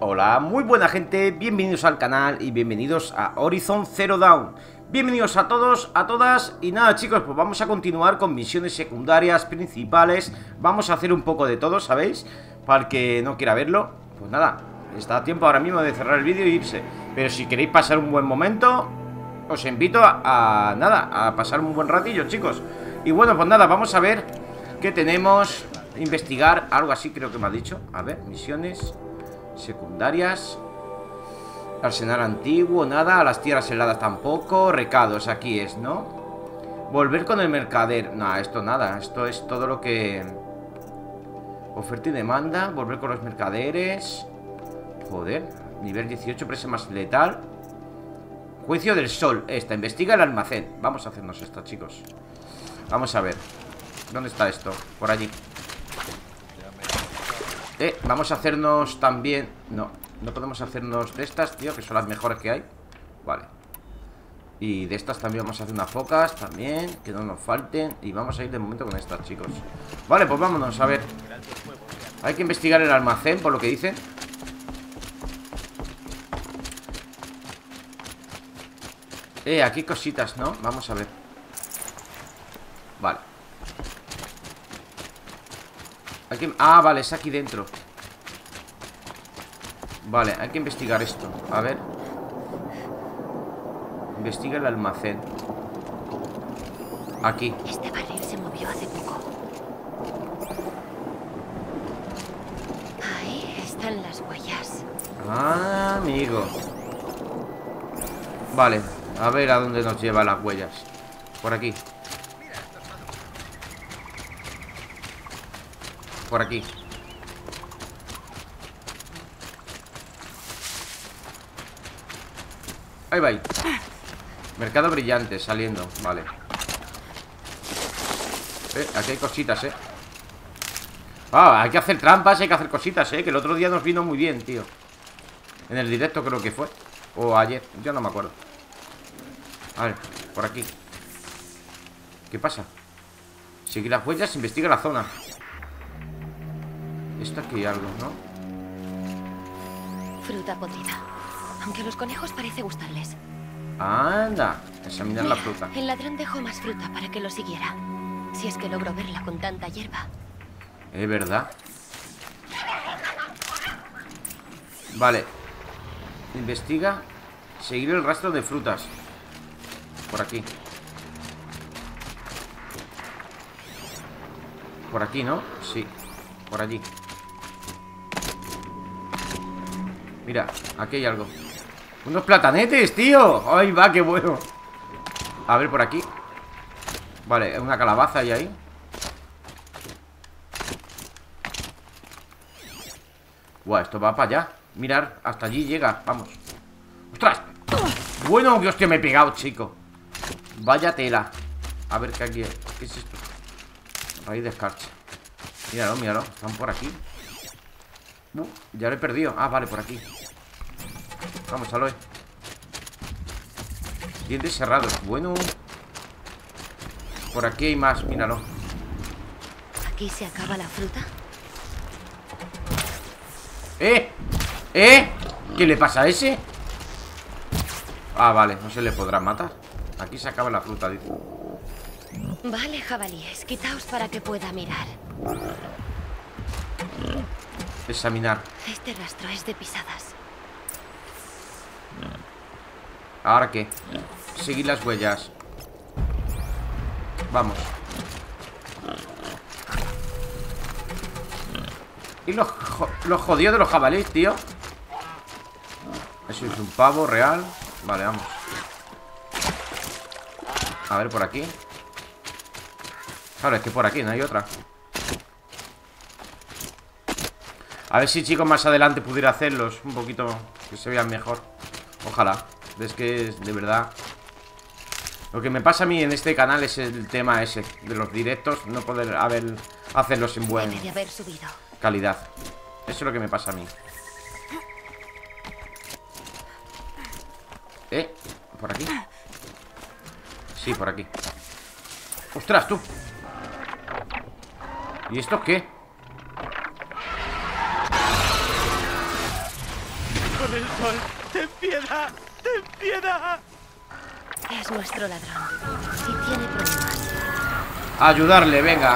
Hola, muy buena gente, bienvenidos al canal y bienvenidos a Horizon Zero Dawn. Bienvenidos a todos, a todas. Y nada chicos, pues vamos a continuar con misiones secundarias, principales. Vamos a hacer un poco de todo, ¿sabéis? Para el que no quiera verlo, pues nada, está a tiempo ahora mismo de cerrar el vídeo e irse. Pero si queréis pasar un buen momento, os invito a pasar un buen ratillo, chicos. Y bueno, pues nada, vamos a ver qué tenemos. Investigar, algo así creo que me ha dicho. A ver, misiones secundarias. Arsenal antiguo, nada. A las tierras heladas tampoco. Recados, aquí es, ¿no? Volver con el mercader. No, esto nada, esto es todo lo que... Oferta y demanda. Volver con los mercaderes. Joder, nivel 18, presa más letal. Juicio del sol, esta, investiga el almacén. Vamos a hacernos esto, chicos. Vamos a ver. ¿Dónde está esto? Por allí. Vamos a hacernos también... No, no podemos hacernos de estas, tío, que son las mejores que hay. Vale. Y de estas también vamos a hacer unas pocas, también, que no nos falten. Y vamos a ir de momento con estas, chicos. Vale, pues vámonos, a ver. Hay que investigar el almacén, por lo que dicen. Aquí hay cositas, ¿no? Vamos a ver. Vale. Ah, vale, es aquí dentro. Vale, hay que investigar esto. A ver. Investiga el almacén. Aquí. Este barril se movió hace poco. Ahí están las huellas. Ah, amigo. Vale, a ver a dónde nos lleva las huellas. Por aquí. Por aquí. Ahí va. Mercado brillante, saliendo. Vale. Aquí hay cositas, Ah, hay que hacer trampas, hay que hacer cositas, que el otro día nos vino muy bien, tío. En el directo creo que fue. O ayer, ya no me acuerdo. A ver, por aquí. ¿Qué pasa? Sigue las huellas, investiga la zona. Esto aquí hay algo, ¿no? Fruta podrida. Aunque a los conejos parece gustarles. Anda, examinar la fruta. El ladrón dejó más fruta para que lo siguiera. Si es que logro verla con tanta hierba. Es verdad. Vale. Investiga. Seguir el rastro de frutas. Por aquí. Por aquí, ¿no? Sí, por allí. Mira, aquí hay algo. ¡Unos platanetes, tío! ¡Ay, va, qué bueno! A ver, por aquí. Vale, una calabaza hay ahí. Buah, esto va para allá. Mirar, hasta allí llega, vamos. ¡Ostras! Bueno, que hostia, me he pegado, chico. Vaya tela. A ver, ¿qué aquí? ¿Qué es esto? Raíz de escarcha. Míralo, míralo, están por aquí. Ya lo he perdido. Ah, vale, por aquí. Vamos, Aloy. Dientes cerrados, bueno. Por aquí hay más, míralo. ¿Aquí se acaba la fruta? ¿Qué le pasa a ese? Ah, vale, no se le podrá matar. Aquí se acaba la fruta, dice. Vale, jabalíes, quitaos para que pueda mirar. Examinar. Este rastro es de pisadas. ¿Ahora qué? Seguir las huellas. Vamos. Y los jodidos de los jabalíes, tío. Eso es un pavo real. Vale, vamos. A ver, por aquí. Claro, es que por aquí no hay otra. A ver si, chicos, más adelante pudiera hacerlos un poquito, que se vean mejor. Ojalá. Es que, de verdad, lo que me pasa a mí en este canal es el tema ese de los directos, no poder hacerlos en buena calidad. Eso es lo que me pasa a mí. ¿Por aquí? Sí, por aquí. ¡Ostras, tú! ¿Y esto qué? del sol, ten piedad, ten piedad. Es nuestro ladrón. Si tiene problemas. A ayudarle, venga.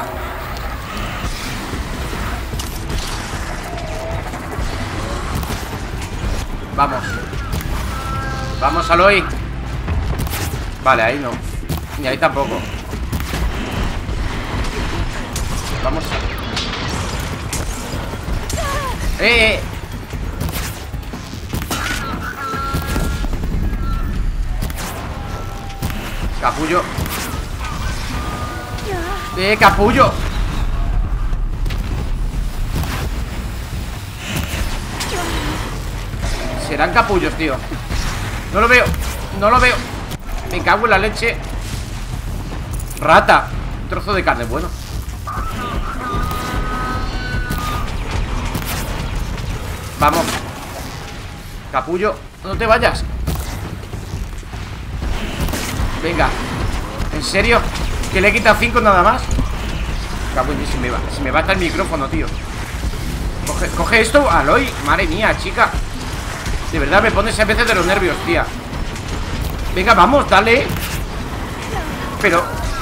Vamos. Vamos, Aloy. Vale, ahí no. Ni ahí tampoco. Vamos. ¡Eh! Capullo. Capullo. Serán capullos, tío. No lo veo. No lo veo. Me cago en la leche. Rata. Un trozo de carne, bueno. Vamos. Capullo, no te vayas. Venga. ¿En serio? ¿Que le he quitado 5 nada más? Capullo, se me va hasta el micrófono, tío. Coge esto, Aloy. Madre mía, chica. De verdad me pones a veces de los nervios, tía. Venga, vamos, dale. Pero...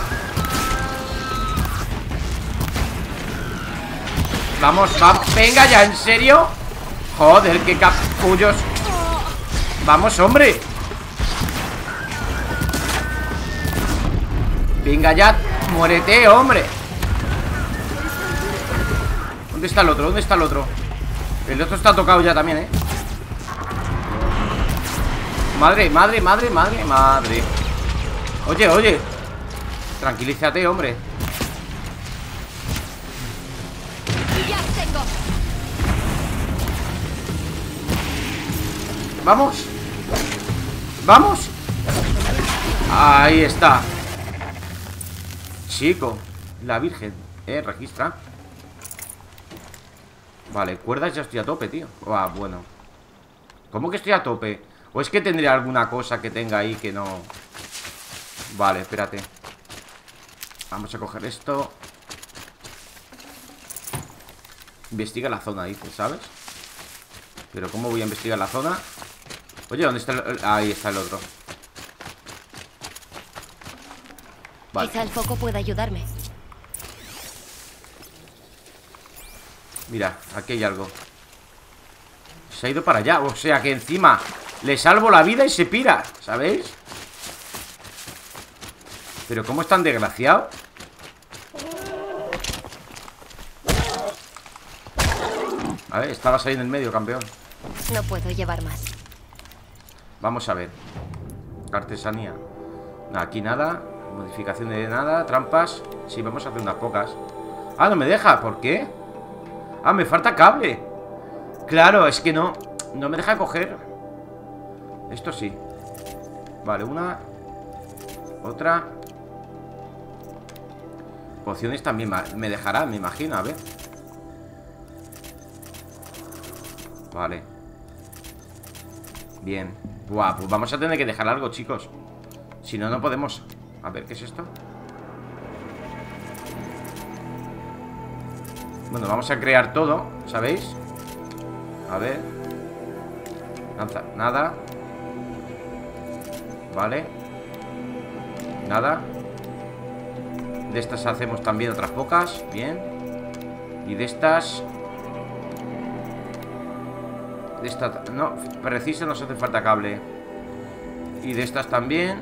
Vamos, vamos. Venga ya, ¿en serio? Joder, qué capullos. Vamos, hombre. Venga ya, muérete, hombre. ¿Dónde está el otro? ¿Dónde está el otro? El otro está tocado ya también, ¿eh? Madre, madre, madre, madre, madre. Oye, oye. Tranquilízate, hombre. ¡Ya tengo! Vamos. Vamos. Ahí está. Chico. La Virgen. Registra. Vale, cuerdas ya estoy a tope, tío. Ah, bueno. ¿Cómo que estoy a tope? ¿O es que tendría alguna cosa que tenga ahí que no? Vale, espérate. Vamos a coger esto. Investiga la zona, dice, ¿sabes? Pero ¿cómo voy a investigar la zona? Oye, ¿dónde está ahí está el otro? Vale. Quizá el foco pueda ayudarme. Mira, aquí hay algo. Se ha ido para allá, o sea que encima le salvo la vida y se pira, ¿sabéis? Pero ¿cómo es tan desgraciado? A ver, estabas ahí en el medio, campeón. No puedo llevar más. Vamos a ver. Artesanía. No, aquí nada. Modificación de nada. Trampas. Sí, vamos a hacer unas pocas. Ah, no me deja. ¿Por qué? Ah, me falta cable. Claro, es que no me deja coger. Esto sí. Vale, una. Otra. Pociones también me dejará, me imagino, a ver. Vale. Bien. Buah, pues vamos a tener que dejar algo, chicos. Si no, no podemos. A ver, ¿qué es esto? Bueno, vamos a crear todo, ¿sabéis? A ver. Lanza, nada. Vale. Nada. De estas hacemos también otras pocas. Bien. Y de estas... De esta... No, precisa, nos hace falta cable. Y de estas también.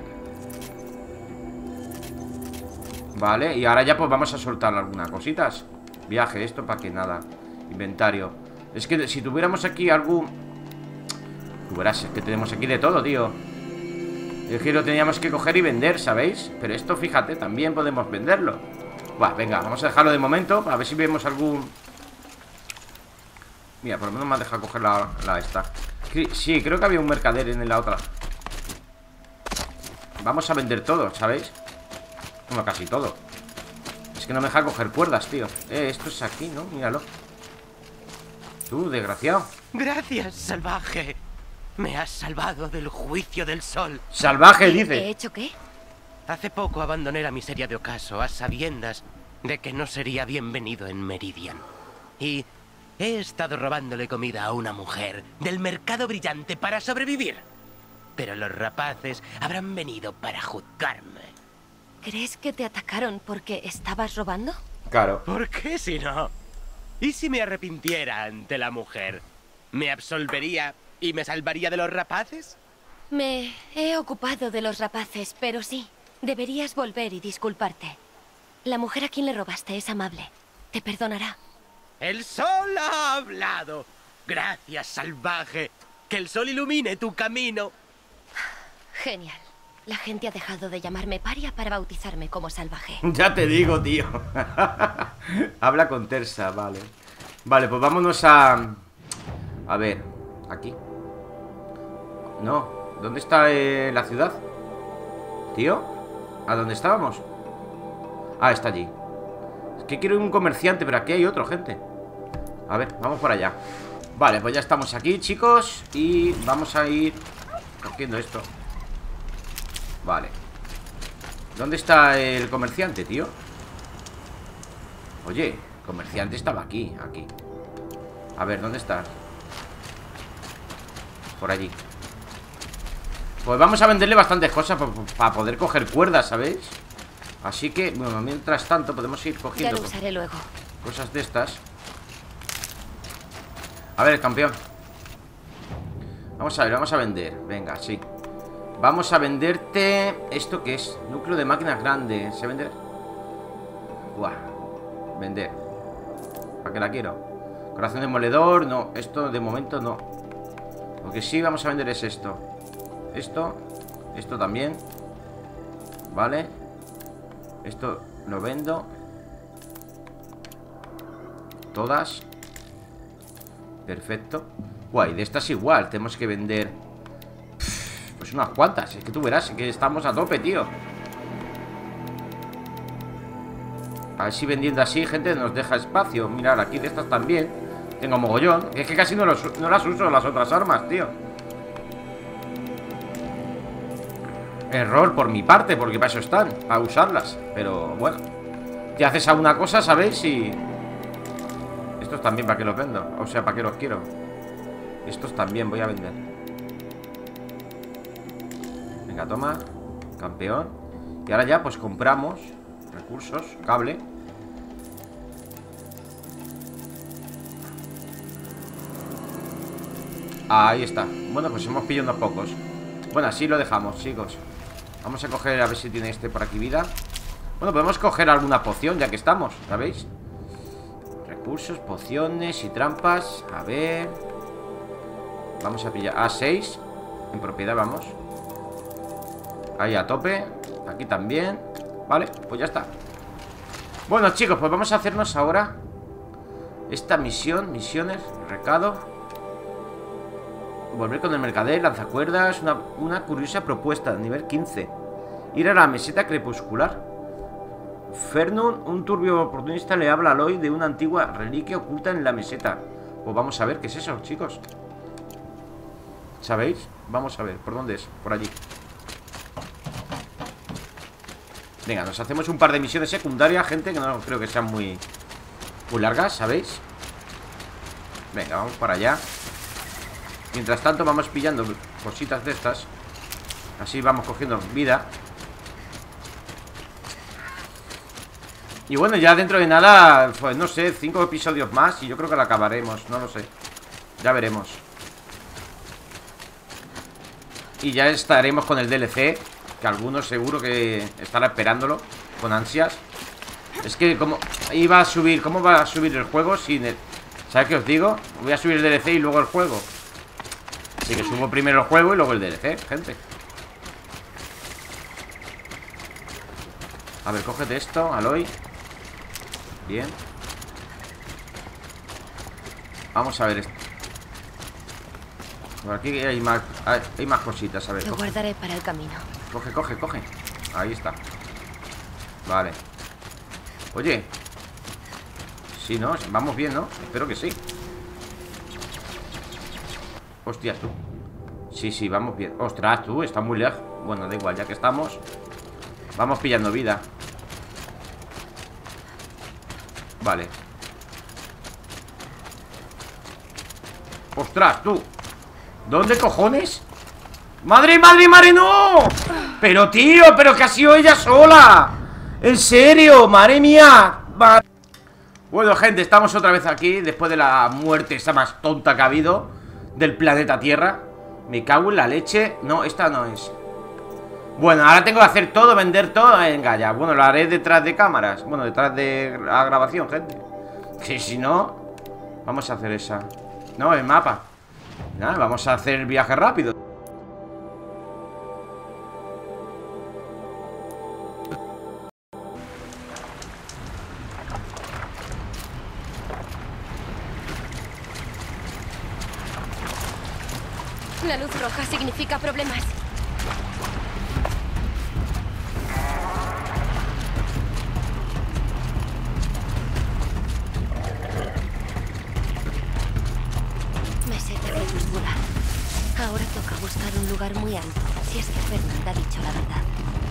Vale, y ahora ya pues vamos a soltar algunas cositas. Viaje, esto para que nada. Inventario. Es que si tuviéramos aquí algún... Tú verás, es que tenemos aquí de todo, tío. Es que lo teníamos que coger y vender, ¿sabéis? Pero esto, fíjate, también podemos venderlo. Buah, venga, vamos a dejarlo de momento. A ver si vemos algún... Mira, por lo menos me ha dejado coger la esta. Sí, creo que había un mercader en la otra. Vamos a vender todo, ¿sabéis? Bueno, casi todo. Es que no me deja coger cuerdas, tío. Esto es aquí, ¿no? Míralo. Tú, desgraciado. Gracias, salvaje. Me has salvado del juicio del sol. Salvaje, ¿He dice. hecho qué? Hace poco abandoné la miseria de ocaso a sabiendas de que no sería bienvenido en Meridian. Y He estado robándole comida a una mujer del mercado brillante para sobrevivir. Pero los rapaces habrán venido para juzgarme. ¿Crees que te atacaron porque estabas robando? Claro. ¿Por qué si no? ¿Y si me arrepintiera ante la mujer? ¿Me absolvería y me salvaría de los rapaces? Me he ocupado de los rapaces, pero sí, deberías volver y disculparte. La mujer a quien le robaste es amable. Te perdonará. ¡El sol ha hablado! Gracias, salvaje. Que el sol ilumine tu camino. Genial. La gente ha dejado de llamarme paria para bautizarme como salvaje. Ya te digo, tío. Habla con Tersa, vale. Vale, pues vámonos a... A ver, aquí. No, ¿dónde está la ciudad? Tío, ¿a dónde estábamos? Ah, está allí. Es que quiero un comerciante, pero aquí hay otro, gente. A ver, vamos por allá. Vale, pues ya estamos aquí, chicos. Y vamos a ir cogiendo esto. Vale. ¿Dónde está el comerciante, tío? Oye, el comerciante estaba aquí, aquí. A ver, ¿dónde está? Por allí. Pues vamos a venderle bastantes cosas para poder coger cuerdas, ¿sabéis? Así que, bueno, mientras tanto podemos ir cogiendo Ya lo usaré luego. cosas de estas. A ver, campeón. Vamos a ver, vamos a vender. Venga, sí. Vamos a venderte... ¿Esto qué es? Núcleo de máquinas grandes. ¿Se vende? Buah. Vender. ¿Para qué la quiero? Corazón demoledor. No, esto de momento no. Lo que sí vamos a vender es esto. Esto. Esto también. Vale. Esto lo vendo. Todas. Perfecto. Guay, de estas igual. Tenemos que vender... Pues unas cuantas, es que tú verás que estamos a tope, tío. A ver si vendiendo así, gente, nos deja espacio. Mirad, aquí de estas también tengo mogollón. Es que casi no las uso las otras armas, tío. Error por mi parte, porque para eso están, a usarlas. Pero bueno, te haces a una cosa, ¿sabéis? Y... estos también, ¿para qué los vendo? O sea, ¿para qué los quiero? Estos también voy a vender. Venga, toma, campeón. Y ahora ya pues compramos recursos, cable. Ahí está. Bueno, pues hemos pillado unos pocos. Bueno, así lo dejamos, chicos. Vamos a coger, a ver si tiene este por aquí vida. Bueno, podemos coger alguna poción ya que estamos, ¿sabéis? Recursos, pociones y trampas. A ver. Vamos a pillar A6. En propiedad, vamos. Ahí a tope. Aquí también. Vale, pues ya está. Bueno, chicos, pues vamos a hacernos ahora esta misión. Misiones, recado. Volver con el mercader, lanzacuerdas. Una curiosa propuesta, nivel 15. Ir a la meseta crepuscular. Fernun, un turbio oportunista, le habla a Aloy de una antigua reliquia oculta en la meseta. Pues vamos a ver qué es eso, chicos. ¿Sabéis? Vamos a ver, ¿por dónde es? Por allí. Venga, nos hacemos un par de misiones secundarias, gente, que no creo que sean muy largas, ¿sabéis? Venga, vamos para allá. Mientras tanto vamos pillando cositas de estas. Así vamos cogiendo vida. Y bueno, ya dentro de nada, pues no sé, 5 episodios más y yo creo que la acabaremos, no lo sé. Ya veremos. Y ya estaremos con el DLC, que algunos seguro que estará esperándolo con ansias. Es que como iba a subir, ¿cómo va a subir el juego sin el... ¿Sabes qué os digo? Voy a subir el DLC y luego el juego. Así que subo primero el juego y luego el DLC, gente. A ver, cógete esto, Aloy. Bien. Vamos a ver esto. Por aquí hay más cositas, a ver. Lo guardaré para el camino. Coge, coge, coge. Ahí está. Vale. Oye. Sí, ¿no? Vamos bien, ¿no? Espero que sí. Hostias, tú. Sí, sí, vamos bien. Ostras, tú, está muy lejos. Bueno, da igual, ya que estamos. Vamos pillando vida. Vale. Ostras, tú. ¿Dónde cojones? ¡Madre, madre, madre, no! Pero tío, pero que ha sido ella sola. En serio, madre mía. Bueno, gente, estamos otra vez aquí después de la muerte esa más tonta que ha habido del planeta Tierra. Me cago en la leche. No, esta no es. Bueno, ahora tengo que hacer todo, vender todo. Venga, ya, bueno, lo haré detrás de cámaras. Bueno, detrás de la grabación, gente. Que si no, vamos a hacer esa. No, el mapa. Nada, vamos a hacer el viaje rápido. La luz roja significa problemas. Meseta crepuscular. Ahora toca buscar un lugar muy alto, si es que Fernanda ha dicho la verdad.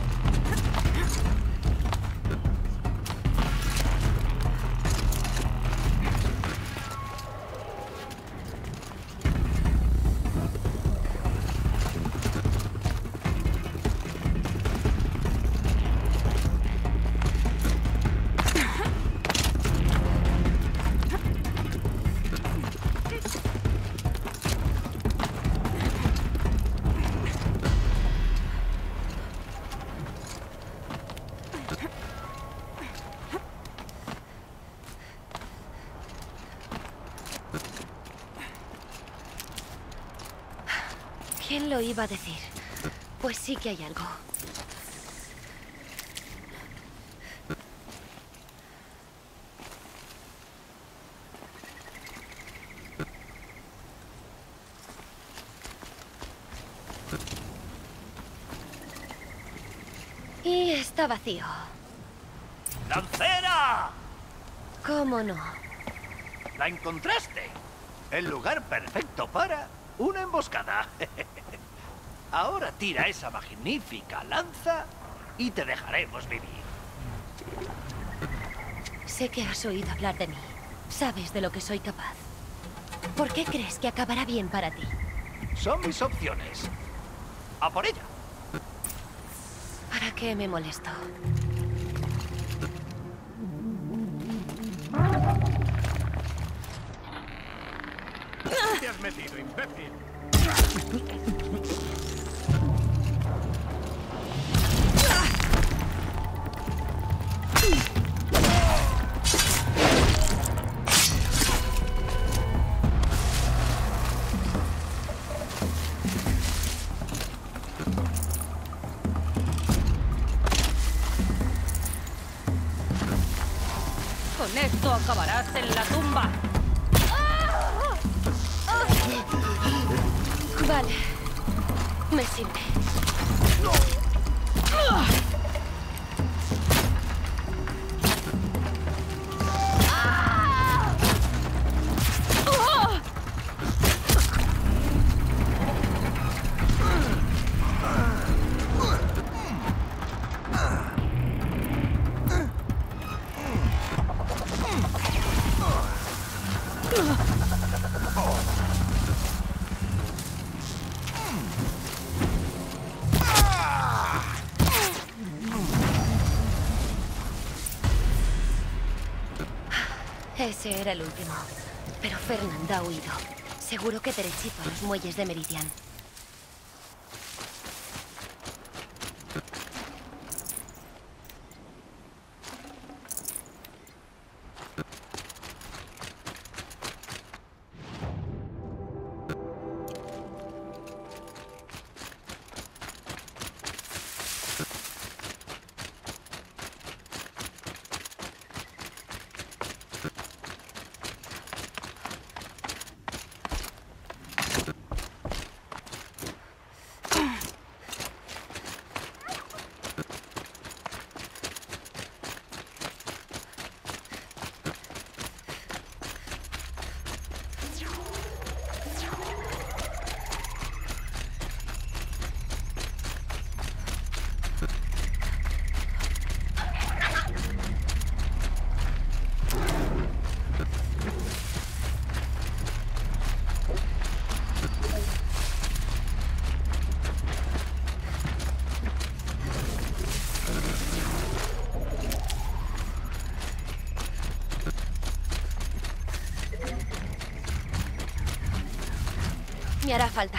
¿Quién lo iba a decir? Pues sí que hay algo. Y está vacío. ¡Lancera! ¿Cómo no? ¡La encontraste! El lugar perfecto para una emboscada. Ahora tira esa magnífica lanza y te dejaremos vivir. Sé que has oído hablar de mí. Sabes de lo que soy capaz. ¿Por qué crees que acabará bien para ti? Son mis opciones. ¡A por ella! ¿Para qué me molesto? ¿Te has metido, imbécil? Con esto acabarás en la tumba. Vale. Me sirve. Ese era el último. Pero Fernanda ha huido. Seguro que derechito a los muelles de Meridian. Me hará falta.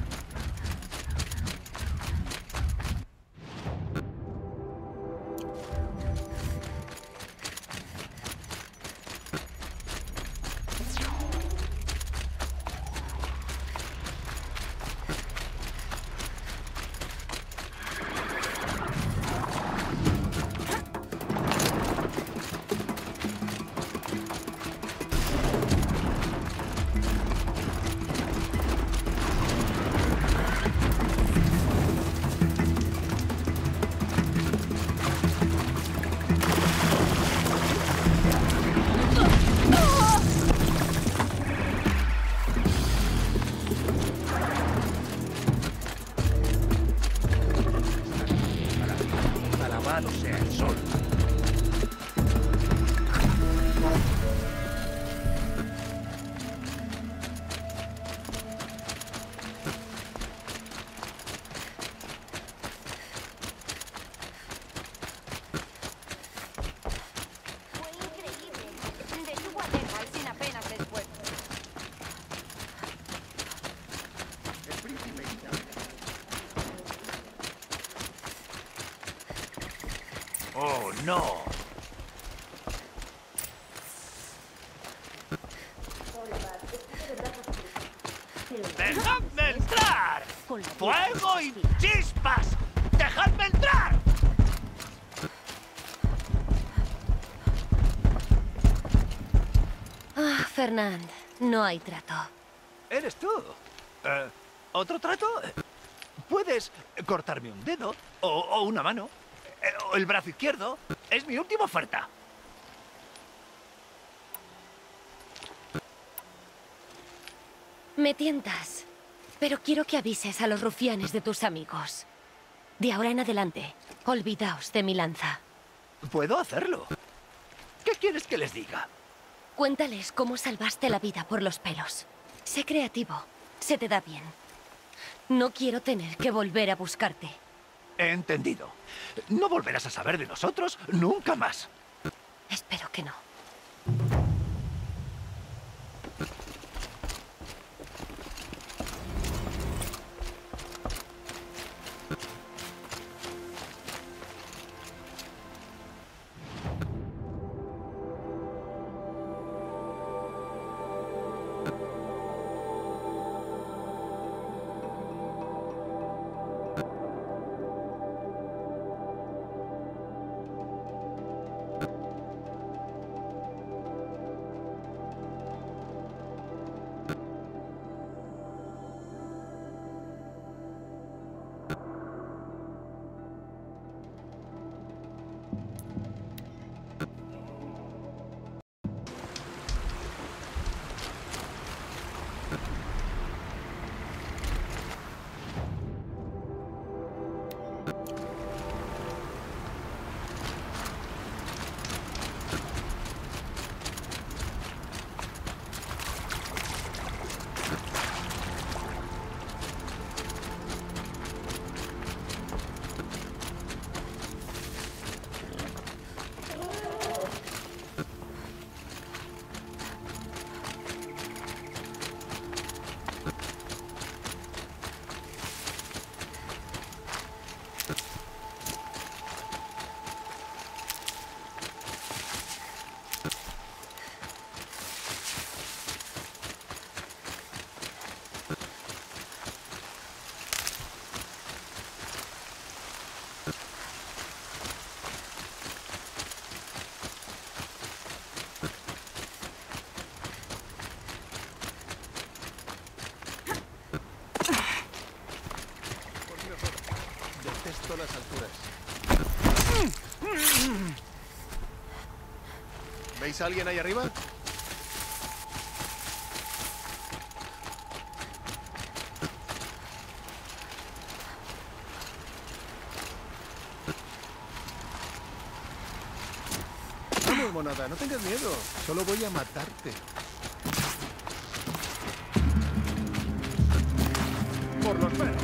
Alabado sea el sol. Fue increíble. Detuvo a Deckard sin apenas esfuerzo. ¡Oh, no! ¡Dejadme entrar! ¡Fuego y chispas! ¡Dejadme entrar! Ah, Fernand, no hay trato. ¿Eres tú? ¿Otro trato? ¿Puedes cortarme un dedo? ¿O una mano? ¿O el brazo izquierdo? Es mi última oferta. Me tientas, pero quiero que avises a los rufianes de tus amigos. De ahora en adelante, olvidaos de mi lanza. Puedo hacerlo. ¿Qué quieres que les diga? Cuéntales cómo salvaste la vida por los pelos. Sé creativo, se te da bien. No quiero tener que volver a buscarte. He entendido. No volverás a saber de nosotros nunca más. Espero que no. Detesto las alturas. ¿Veis a alguien ahí arriba? Vamos, monada, no tengas miedo. Solo voy a matarte. Por los pelos.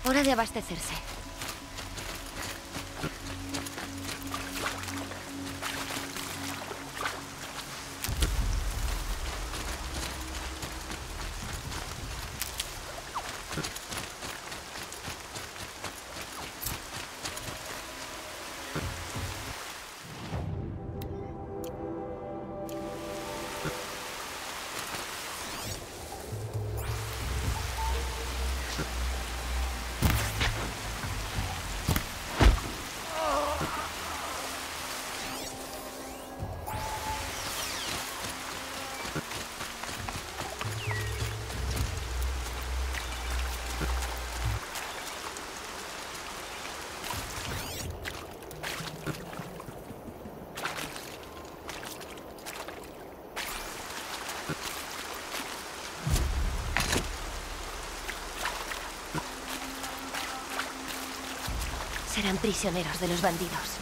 Hora de abastecerse. Serán prisioneros de los bandidos.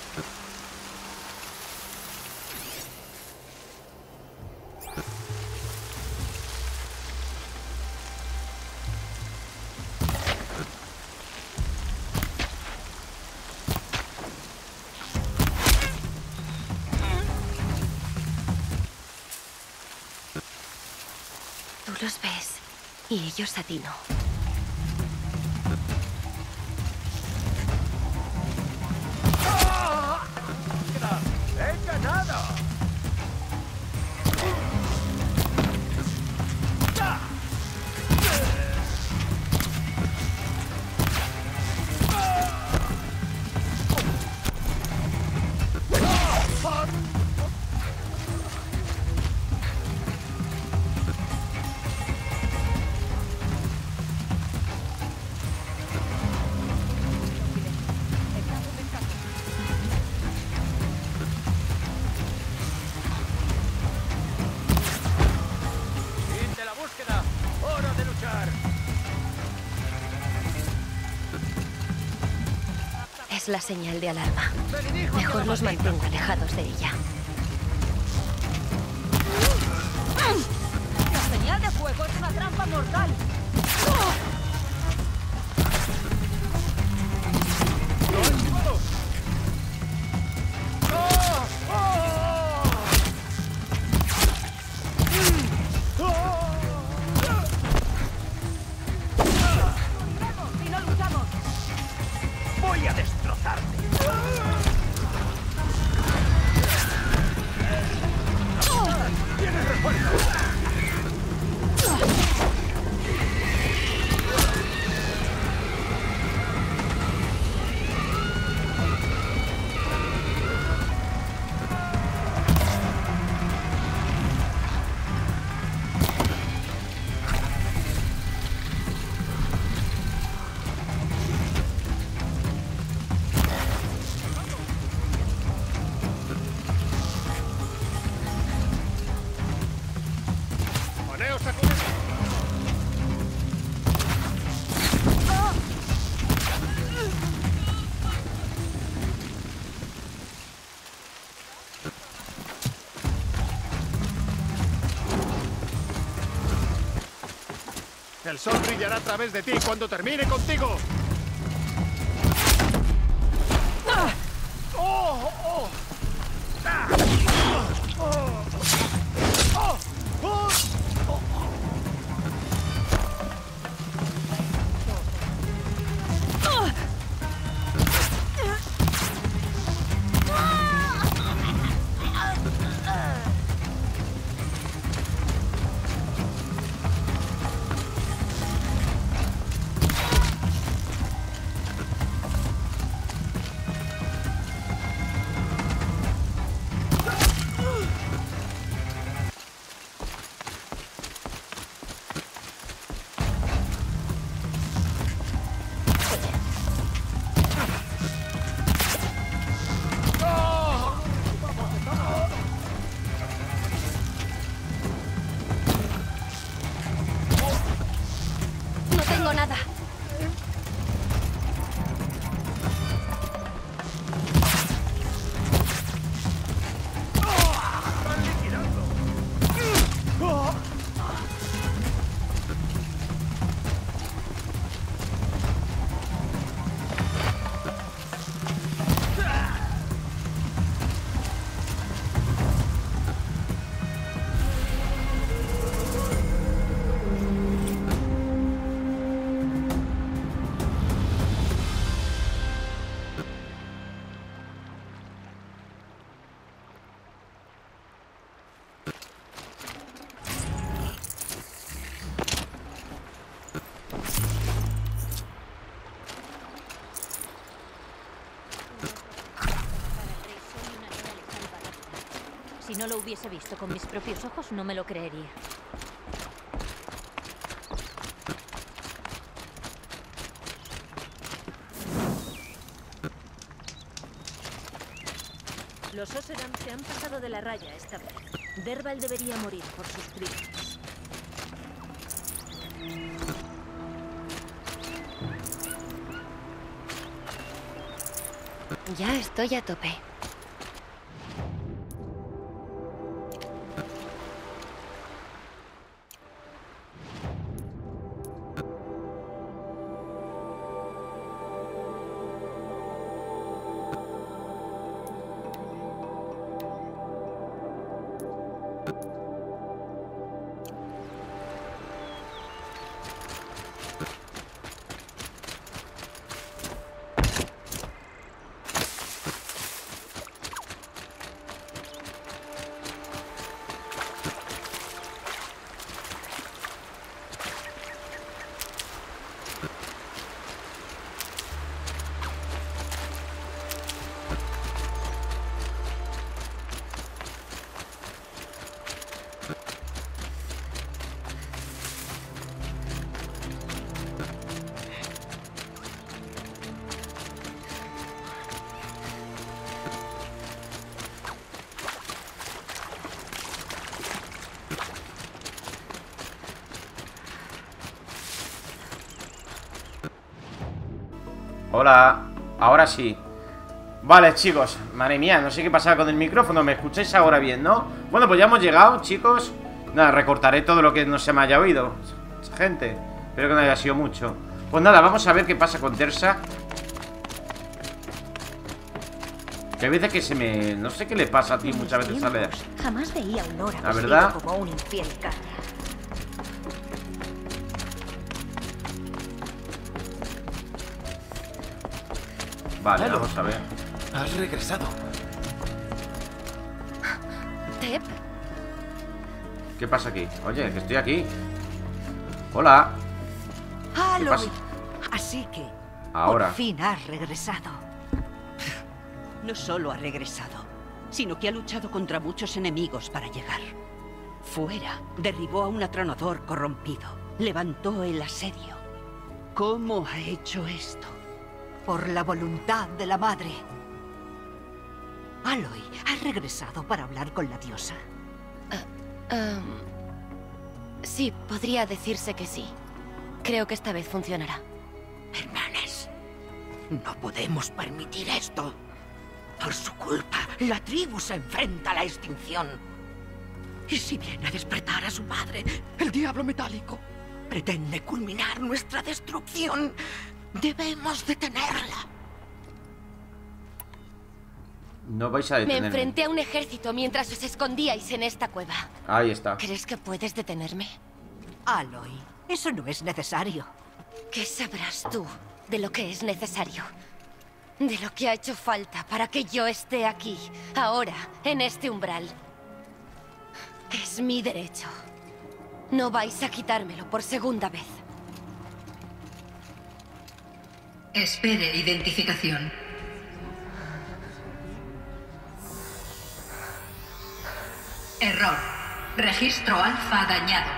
Tú los ves, y ellos a ti no. ¡He ganado! ¡Fin de la búsqueda! ¡Hora de luchar! Es la señal de alarma. Mejor los mantengo alejados de ella. La señal de fuego es una trampa mortal. ¡Lo he esquivado! Si no luchamos. ¡Voy a destrozarte! ¡Tienes refuerzo! ¡Poneos a cubierto! El sol brillará a través de ti cuando termine contigo. ¡Oh! ¡Oh! ¡Ah! ¡Oh! ¡Oh! ¡Oh! No tengo nada. no lo hubiese visto con mis propios ojos, no me lo creería. Los Oseram se han pasado de la raya esta vez. Dervahl debería morir por sus crímenes. Ya estoy a tope. Hola, ahora sí. Vale, chicos, madre mía, no sé qué pasaba con el micrófono. ¿Me escucháis ahora bien, no? Bueno, pues ya hemos llegado, chicos. Nada, recortaré todo lo que no se me haya oído, gente, espero que no haya sido mucho. Pues nada, vamos a ver qué pasa con Teersa. Que hay veces que se me... No sé qué le pasa a ti, muchas veces sale... Jamás veía un Nora La verdad... como un infiel carne. Vale, Halo. vamos a ver. Has regresado. Tep, ¿Qué pasa aquí? Oye, que estoy aquí. Hola. ¿Qué pasa? Aloy, así que Ahora. por fin has regresado. No solo ha regresado, sino que ha luchado contra muchos enemigos para llegar. Fuera, derribó a un atronador corrompido. Levantó el asedio. ¿Cómo ha hecho esto? Por la voluntad de la madre. Aloy, ¿has regresado para hablar con la diosa? sí, podría decirse que sí. Creo que esta vez funcionará. Hermanas, no podemos permitir esto. Por su culpa, la tribu se enfrenta a la extinción. Y si viene a despertar a su padre, el diablo metálico pretende culminar nuestra destrucción, debemos detenerla. No vais a Me detenerme. enfrenté a un ejército mientras os escondíais en esta cueva. Ahí está. ¿Crees que puedes detenerme? Aloy, eso no es necesario. ¿Qué sabrás tú de lo que es necesario? De lo que ha hecho falta para que yo esté aquí, ahora, en este umbral. Es mi derecho. No vais a quitármelo por segunda vez. Espere identificación. Error. Registro alfa dañado.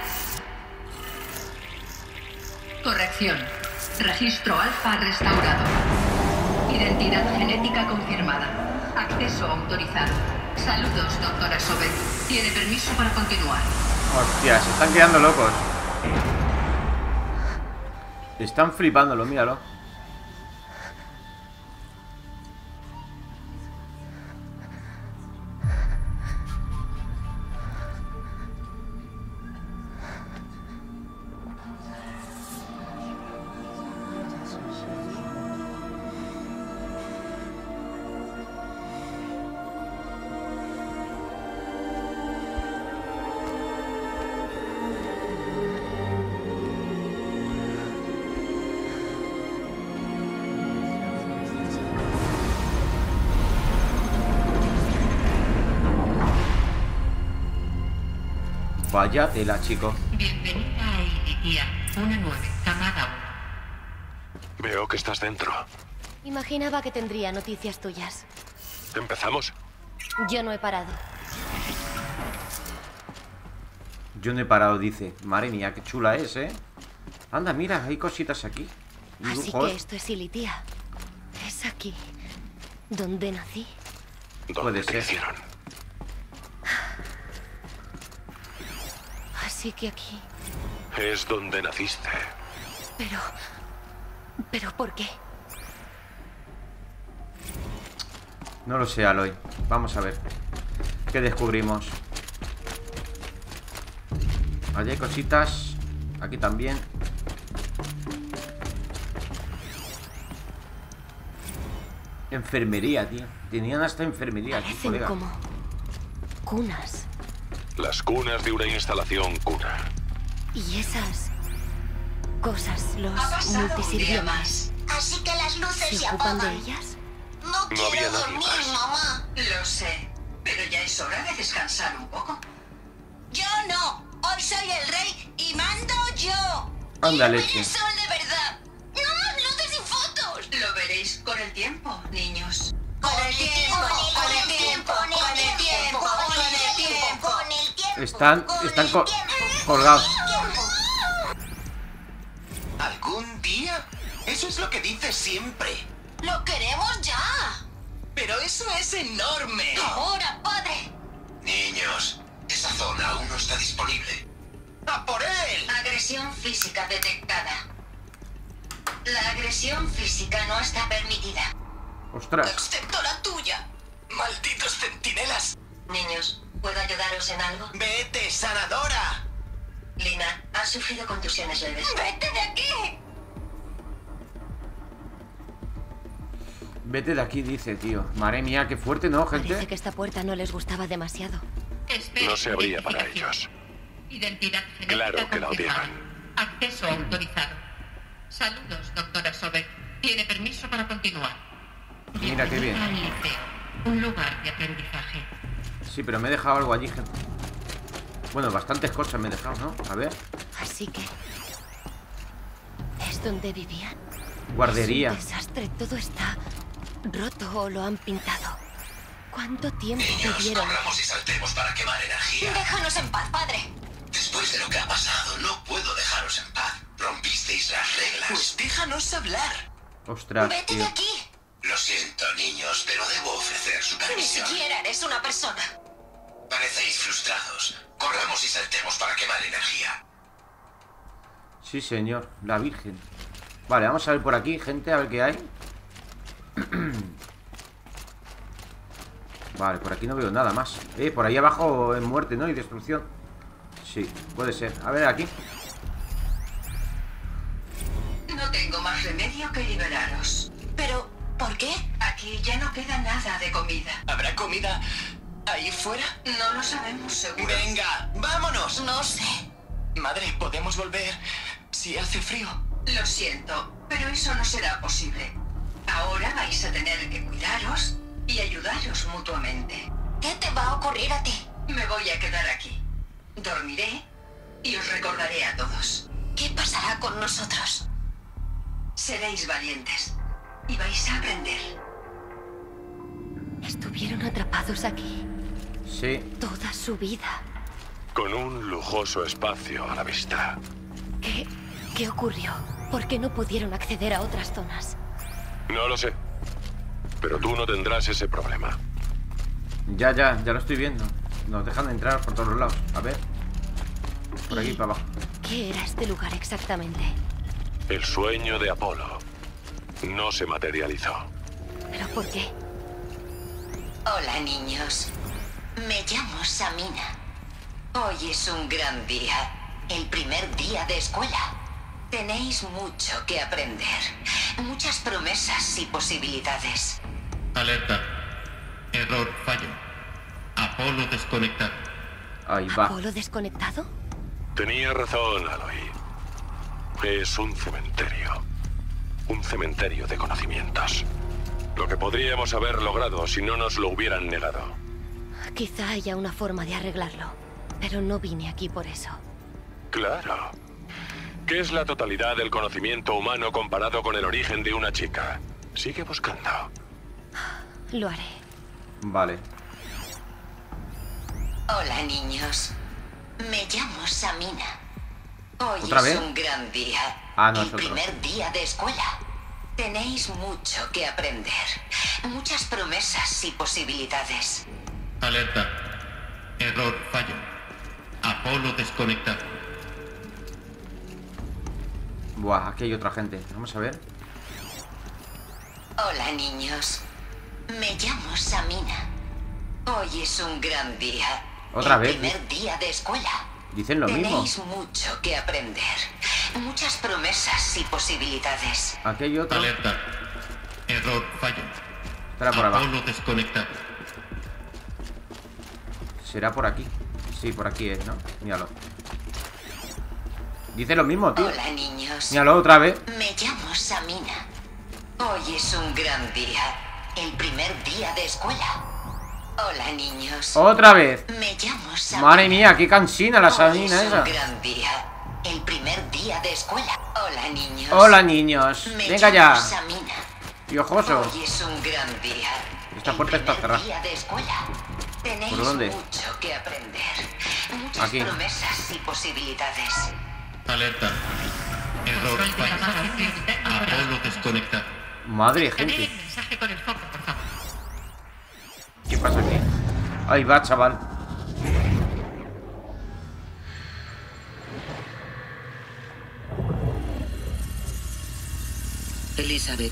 Corrección. Registro alfa restaurado. Identidad genética confirmada. Acceso autorizado. Saludos, doctora Sobel. Tiene permiso para continuar. Hostia, se están quedando locos. Están flipándolo, míralo. Vaya tela, chico. Bienvenida a Iniquia, una 9, camada 1. Veo que estás dentro. Imaginaba que tendría noticias tuyas. ¿Empezamos? Yo no he parado. Yo no he parado, dice. Madre mía, qué chula es, ¿eh? Anda, mira, hay cositas aquí. Así Dibujos. que esto es Ilitia. Es aquí donde nací. Puede ser. hicieron? Así que aquí. Es donde naciste. Pero ¿por qué? No lo sé, Aloy. Vamos a ver. ¿Qué descubrimos? Allí hay cositas. Aquí también. Enfermería, tío. Tenían hasta enfermería aquí, Parecen colega. como cunas. Las cunas de una instalación cuna. Y esas cosas, los Ha pasado un día multisirvientes, más. Así que las luces ¿se se ocupan de apagan. ellas? No No había quiero nadie dormir, más. mamá. Lo sé, pero ya es hora de descansar un poco. Yo no. Hoy soy el rey y mando yo. Anda, Quiero ver leche. el sol de verdad. No más luces y fotos. Lo veréis con el tiempo, niños. Con el tiempo, con el tiempo, con el tiempo, con el tiempo, con el tiempo. Están con el tiempo. colgados. ¿Algún día? Eso es lo que dices siempre. Lo queremos ya. Pero eso es enorme. Ahora, padre. Niños, esa zona aún no está disponible. ¡A por él! Agresión física detectada. La agresión física no está permitida. Ostras. Excepto la tuya. ¡Malditos centinelas! Niños, ¿puedo ayudaros en algo? ¡Vete, sanadora! Lina, has sufrido contusiones leves. ¡Vete de aquí! Vete de aquí, dice, tío. Madre mía, qué fuerte, ¿no, Parece gente? que esta puerta no les gustaba demasiado. No se abría para ellos. Identidad genética Claro que la confirmada. odiaban. Acceso autorizado. Saludos, doctora Sobek. Tiene permiso para continuar. Mira, qué bien. Bienvenida al liceo, un lugar de aprendizaje. Sí, pero me he dejado algo allí, gente. Bueno, bastantes cosas me he dejado, ¿no? A ver. Así que... ¿es donde vivían? Guardería. Es un desastre, todo está roto o lo han pintado. ¿Cuánto tiempo Niños, tuvieron? corramos y saltemos para quemar energía. Déjanos en paz, padre. Después de lo que ha pasado, no puedo dejaros en paz. Rompisteis las reglas. Pues déjanos hablar. Ostras, Vete de tío. aquí. Lo siento, niños, pero debo ofrecer Ni supervisión. siquiera eres una persona. Parecéis frustrados. Corramos y saltemos para quemar energía. Sí, señor. La Virgen. Vale, vamos a ver por aquí, gente, a ver qué hay. Vale, por aquí no veo nada más. Por ahí abajo en muerte, ¿no? Y destrucción. Sí, puede ser. A ver, aquí. No tengo más remedio que liberaros. Pero, ¿por qué? Aquí ya no queda nada de comida. ¿Habrá comida ahí fuera? No lo sabemos seguro. Venga, vámonos. No sé. Madre, ¿podemos volver si hace frío? Lo siento, pero eso no será posible. Ahora vais a tener que cuidaros y ayudaros mutuamente. ¿Qué te va a ocurrir a ti? Me voy a quedar aquí. Dormiré y os recordaré a todos. ¿Qué pasará con nosotros? Seréis valientes y vais a aprender. Estuvieron atrapados aquí Sí. toda su vida. Con un lujoso espacio a la vista. ¿Qué ocurrió? ¿Por qué no pudieron acceder a otras zonas? No lo sé. Pero tú no tendrás ese problema. Ya lo estoy viendo. Nos dejan entrar por todos los lados. A ver. Por aquí ¿Y para abajo. qué era este lugar exactamente? El sueño de Apolo no se materializó. ¿Pero por qué? Hola, niños. Me llamo Samina. Hoy es un gran día. El primer día de escuela. Tenéis mucho que aprender. Muchas promesas y posibilidades. Alerta. Error, fallo. Apolo desconectado. Ahí va. ¿Apolo desconectado? Tenía razón, Aloy. Es un cementerio. Un cementerio de conocimientos. Lo que podríamos haber logrado si no nos lo hubieran negado. Quizá haya una forma de arreglarlo, pero no vine aquí por eso. Claro. ¿Qué es la totalidad del conocimiento humano comparado con el origen de una chica? Sigue buscando. Lo haré. Vale. Hola, niños. Me llamo Samina. Hoy ¿Otra vez? es un gran día. Ah, no, el es otro. primer día de escuela. Tenéis mucho que aprender. Muchas promesas y posibilidades. Alerta. Error, fallo. Apolo desconectado. Buah, aquí hay otra gente. Vamos a ver. Hola, niños. Me llamo Samina. Hoy es un gran día. ¿Otra vez? El primer día de escuela. Dicen lo mismo. Tenéis mucho que aprender. Muchas promesas y posibilidades. Aquí hay otro. Alerta. Error, fallo. Espera por abajo. Apolo desconectado. Será por aquí. Sí, por aquí es, ¿no? Míralo. Dice lo mismo, tío. Hola, niños. Míralo otra vez. Me llamo Samina. Hoy es un gran día. El primer día de escuela. Hola, niños. Otra vez. Me llamo Samina. Madre mía, qué cansina la Samina Hoy es esa. un gran día. El primer día de escuela. Hola, niños. Hola, niños. Me Venga llamo ya. Samina. Piojoso. Hoy es un gran día. Esta puerta está cerrada. Día de escuela. Tenéis ¿Por dónde? mucho que aprender. Muchas Aquí. promesas y posibilidades. Alerta. Error, fallo. Apolo desconectado. Madre gente. ¿Qué pasa aquí? Ahí va, chaval. Elizabeth.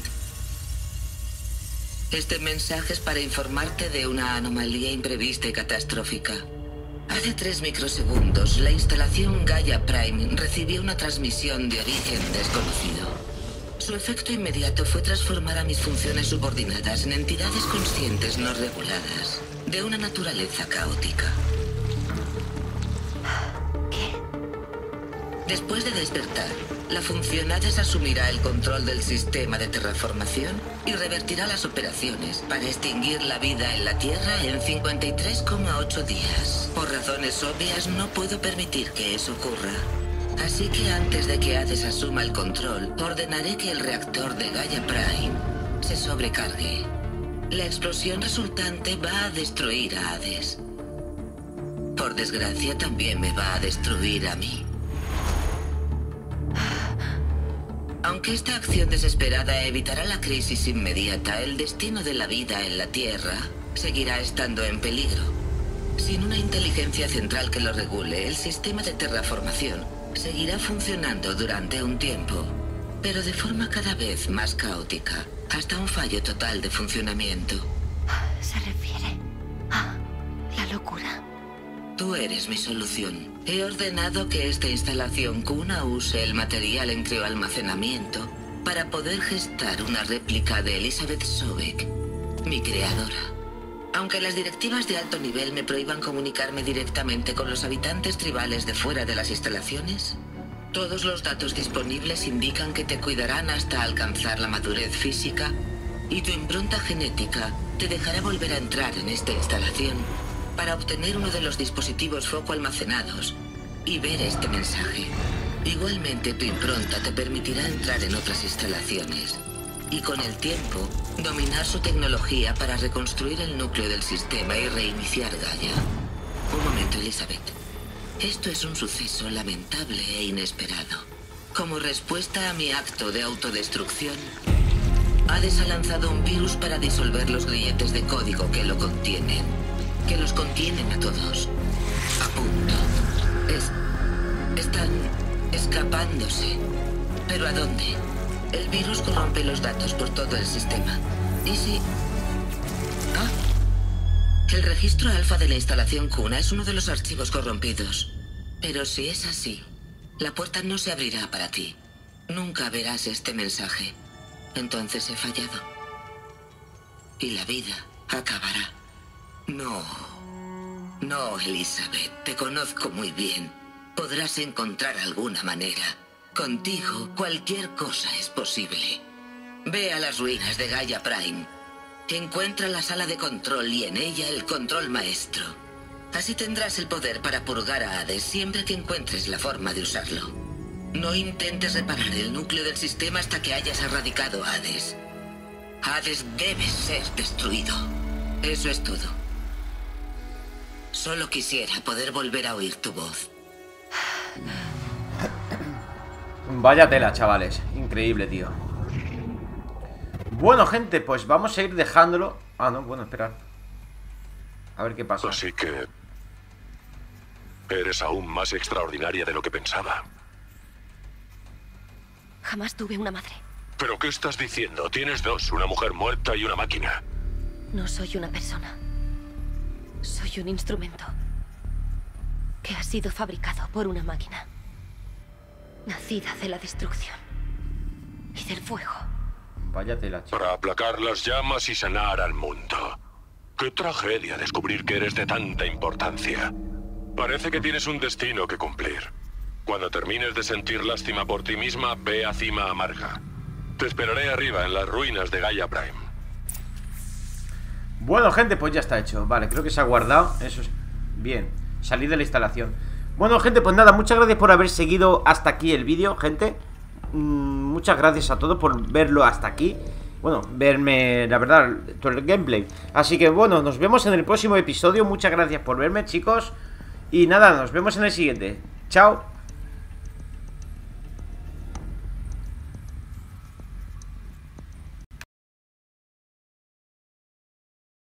Este mensaje es para informarte de una anomalía imprevista y catastrófica. Hace 3 microsegundos, la instalación Gaia Prime recibió una transmisión de origen desconocido. Su efecto inmediato fue transformar a mis funciones subordinadas en entidades conscientes no reguladas, de una naturaleza caótica. Después de despertar, la función Hades asumirá el control del sistema de terraformación y revertirá las operaciones para extinguir la vida en la Tierra en 53,8 días. Por razones obvias, no puedo permitir que eso ocurra. Así que antes de que Hades asuma el control, ordenaré que el reactor de Gaia Prime se sobrecargue. La explosión resultante va a destruir a Hades. Por desgracia, también me va a destruir a mí. Aunque esta acción desesperada evitará la crisis inmediata, el destino de la vida en la Tierra seguirá estando en peligro. Sin una inteligencia central que lo regule, el sistema de terraformación seguirá funcionando durante un tiempo, pero de forma cada vez más caótica, hasta un fallo total de funcionamiento. ¿Se refiere a la locura? Tú eres mi solución. He ordenado que esta instalación cuna use el material en crioalmacenamiento para poder gestar una réplica de Elizabeth Sobek, mi creadora. Aunque las directivas de alto nivel me prohíban comunicarme directamente con los habitantes tribales de fuera de las instalaciones, todos los datos disponibles indican que te cuidarán hasta alcanzar la madurez física y tu impronta genética te dejará volver a entrar en esta instalación para obtener uno de los dispositivos foco almacenados y ver este mensaje. Igualmente, tu impronta te permitirá entrar en otras instalaciones y con el tiempo dominar su tecnología para reconstruir el núcleo del sistema y reiniciar Gaia. Un momento, Elizabeth. Esto es un suceso lamentable e inesperado. Como respuesta a mi acto de autodestrucción, Hades ha lanzado un virus para disolver los grilletes de código que lo contienen. Que los contienen a todos. A punto. Están escapándose. ¿Pero a dónde? El virus corrompe los datos por todo el sistema. ¿Y si...? El registro alfa de la instalación Cuna es uno de los archivos corrompidos. Pero si es así, la puerta no se abrirá para ti. Nunca verás este mensaje. Entonces he fallado. Y la vida acabará. No, Elizabeth, te conozco muy bien. Podrás encontrar alguna manera. Contigo, cualquier cosa es posible. Ve a las ruinas de Gaia Prime. Encuentra la sala de control y en ella el control maestro. Así tendrás el poder para purgar a Hades siempre que encuentres la forma de usarlo. No intentes reparar el núcleo del sistema hasta que hayas erradicado a Hades. Hades debe ser destruido. Eso es todo. Solo quisiera poder volver a oír tu voz. Vaya tela, chavales. Increíble, tío. Bueno, gente, pues vamos a ir dejándolo. Ah, no, bueno, esperad. A ver qué pasa. Así que... eres aún más extraordinaria de lo que pensaba. Jamás tuve una madre. ¿Pero qué estás diciendo? Tienes dos, una mujer muerta y una máquina. No soy una persona. Soy un instrumento que ha sido fabricado por una máquina. Nacida de la destrucción y del fuego. Vaya tela, chico. Para aplacar las llamas y sanar al mundo. Qué tragedia descubrir que eres de tanta importancia. Parece que tienes un destino que cumplir. Cuando termines de sentir lástima por ti misma, ve a Cima Amarga. Te esperaré arriba en las ruinas de Gaia Prime. Bueno, gente, pues ya está hecho. Vale, creo que se ha guardado. Eso es bien. Salí de la instalación. Bueno, gente, pues nada, muchas gracias por haber seguido hasta aquí el vídeo, gente. Muchas gracias a todos por verlo hasta aquí. Bueno, verme, la verdad, todo el gameplay. Así que bueno, nos vemos en el próximo episodio. Muchas gracias por verme, chicos. Y nada, nos vemos en el siguiente. Chao.